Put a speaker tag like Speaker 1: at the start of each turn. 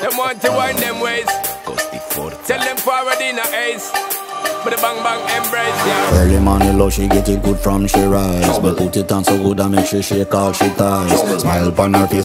Speaker 1: Them want to wind them ways. Tell them forward in a ace. But the bang bang embrace, yeah.
Speaker 2: Early morning low, she get it good from she rise. But put it on so good I make she shake all she ties. Smile upon her face.